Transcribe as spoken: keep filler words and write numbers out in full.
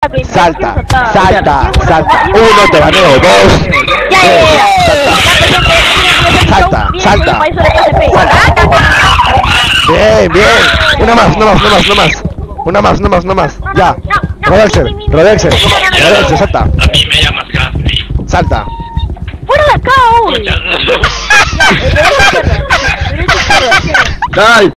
salta, salta, salta. Uno, te baneo. Dos, tres, salta, salta, salta. Bien, bien. Una más, una más, una más, una más. Una más, una más, una más. Ya. Rodexer, Rodexer, Rodexer, salta. A mí me llamas Gasly. Salta. ¡Fuera de acá, uy! Escucha. ¡Dale!